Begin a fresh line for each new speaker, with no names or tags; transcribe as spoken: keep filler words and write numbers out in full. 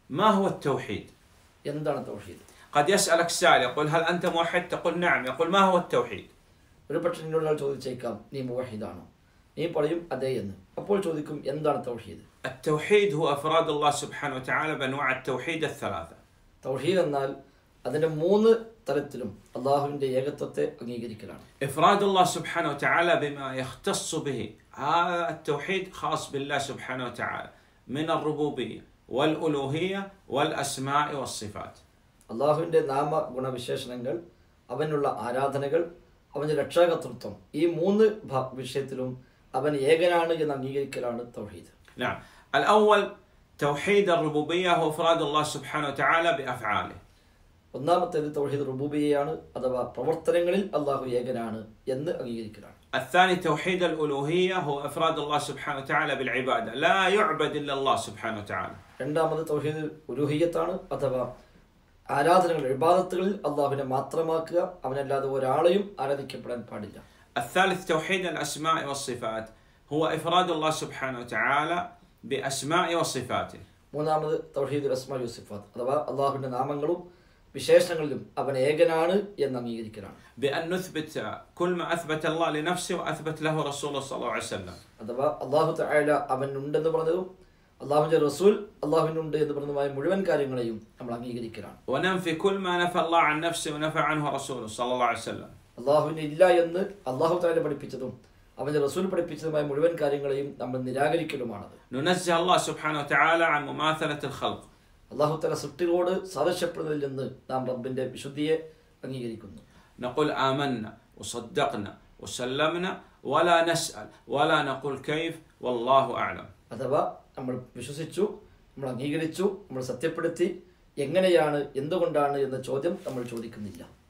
ما هو التوحيد؟
എന്താണ് തൗഹീദ്?
قد يسألك السائل يقول هل أنت موحد؟ تقول نعم. يقول ما هو التوحيد؟
ഒരു പക്ഷേ നിന്നോട് ചോദിച്ചേക്കാം നീ മുവഹിദാണോ? നീ പറയും അതെ എന്ന്. അപ്പോൾ ചോദിക്കും എന്താണ് തൗഹീദ്?
التوحيد هو أفراد الله سبحانه وتعالى بأنواع التوحيد الثلاثة.
തൗഹീദ് എന്നാൽ അതിന്റെ മൂന്ന് തരത്തിലും അല്ലാഹുവിന്റെ ഏകത്വത്തെ അംഗീകരിക്കലാണ്.
إفراد الله سبحانه وتعالى بما يختص به. هذا التوحيد خاص بالله سبحانه وتعالى من الربوبية والألوهية والأسماء والصفات.
അല്ലാഹുവിന്റെ നാമ ഗുണവിശേഷണങ്ങൾ, അവനുള്ള ആരാധനകൾ, അവന്റെ രക്ഷാകർതൃത്വം, ഈ മൂന്ന് വിഷയത്തിലും അവൻ ഏകനാണ് എന്ന് അംഗീകരിക്കലാണ് തൗഹീദ്.
نعم. الأول توحيد الربوبية هو إفراد الله سبحانه وتعالى بأفعاله.
ഒന്നാമത്തേത് തൗഹീദ് റുബൂബിയ്യയാണ്, അഥവാ പ്രവർത്തനങ്ങളിൽ അല്ലാഹു ഏകനാണ് എന്ന് അംഗീകരിക്കലാണ്.
الثاني توحيد الألوهية هو إفراد الله سبحانه وتعالى بالعبادة، لا يعبد إلا الله سبحانه وتعالى.
രണ്ടാമത് തൗഹീദ് ഉലൂഹിയ്യത്താണ്, അഥവാ ആരാധനകൾ ഇബാദത്തുകളിൽ അല്ലാഹുവിനെ മാത്രമാക്കുക, അവനല്ലാതെ ഒരാളെയും ആരാധിക്കപ്പെടാൻ പാടില്ല.
الثالث توحيد الأسماء والصفات هو إفراد الله سبحانه وتعالى بأسماء وصفاته.
മൂന്നാമത് തൗഹീദുൽ അസ്മാഇ വസ്സിഫാത്ത്, അഥവാ അല്ലാഹുവിന്റെ നാമങ്ങളും വിശേഷണങ്ങളിലും അവൻ ഏകനാണ് എന്ന് അംഗീകരിക്കലാണ്.
بأن نثبت كل ما أثبت الله لنفسه وأثبت له رسوله صلى الله عليه وسلم.
അഥവാ അല്ലാഹു തആല അവനുണ്ടെന്ന് പറഞ്ഞതും അല്ലാഹുവിന്റെ റസൂൽ അല്ലാഹുവിനുണ്ട് എന്ന് പറഞ്ഞതുമായ മുഴുവൻ കാര്യങ്ങളെയും നമ്മൾ അംഗീകരിക്കലാണ്.
وننفي كل ما نفى الله عن نفسه ونفى عنه رسوله صلى الله عليه وسلم.
അല്ലാഹുവിന് ഇല്ല എന്ന് അല്ലാഹു തആല പഠിപ്പിച്ചതും അവന്റെ റസൂൽ പഠിപ്പിച്ചതുമായ മുഴുവൻ കാര്യങ്ങളെയും നമ്മൾ നിരാകരിക്കലുമാണത്.
ننزه الله سبحانه وتعالى عن مماثلة الخلق.
അല്ലാഹു തആല സൃഷ്ടികളോട് സാദൃശ്യപ്പെടുന്നതിൽ നിന്ന് നാം റബ്ബിന്റെ വിശുദ്ധിയെ അംഗീകരിക്കുന്നു.
نقول آمنا وصدقنا وسلمنا ولا نسأل ولا نقول كيف والله أعلم.
അഥവാ നമ്മൾ വിശ്വസിച്ചു, നമ്മൾ അംഗീകരിച്ചു, നമ്മൾ സത്യപ്പെടുത്തി, എങ്ങനെയാണ് എന്തുകൊണ്ടാണ് എന്ന ചോദ്യം നമ്മൾ ചോദിക്കുന്നില്ല.